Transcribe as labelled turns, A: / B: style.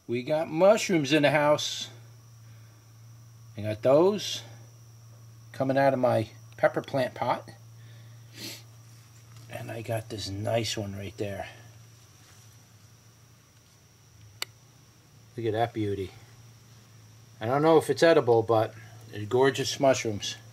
A: We got mushrooms in the house. I got those coming out of my pepper plant pot. And I got this nice one right there. Look at that beauty. I don't know if it's edible, but they're gorgeous mushrooms.